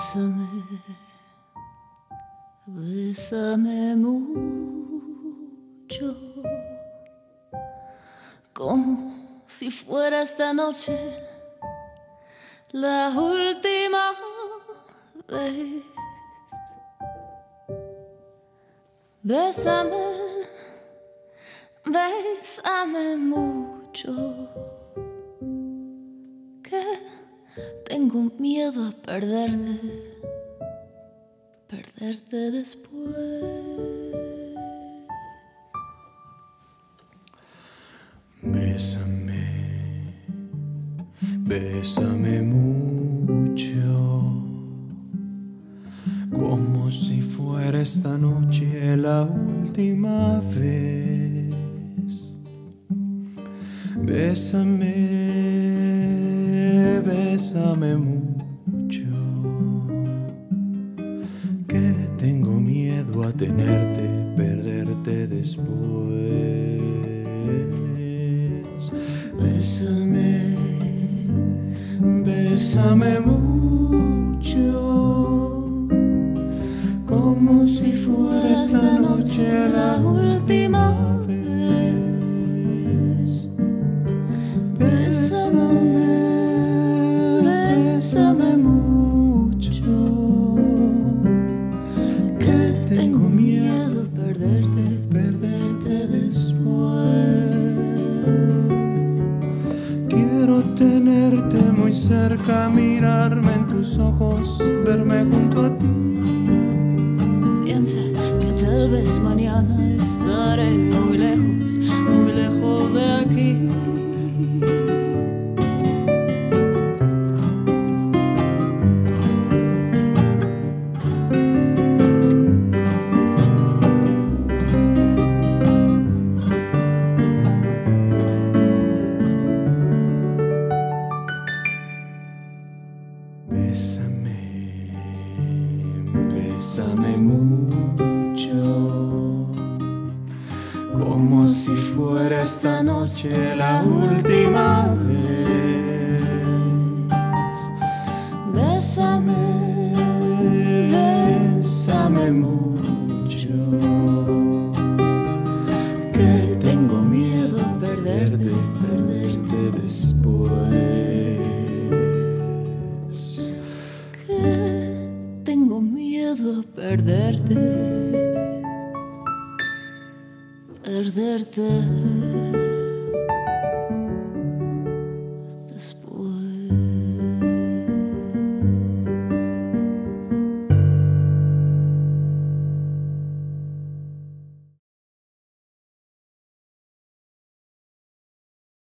Bésame, bésame mucho, como si fuera esta noche la última vez. Bésame, bésame mucho, que tengo miedo a perderte después. Bésame, bésame mucho, como si fuera esta noche la última vez. Bésame, bésame mucho, que tengo miedo a tenerte, perderte después. Bésame, bésame mucho, Como si fuera esta noche la última vez. Bésame, bésame mucho, que tengo miedo a perderte después. quiero tenerte muy cerca, mirarme en tus ojos, verme junto a ti. Piensa que tal vez mañana estaré muy lejos de aquí. Bésame, bésame mucho, como si fuera esta noche la última vez. Bésame, Bésame mucho, que tengo miedo a perderte después. que tengo miedo a perderte después.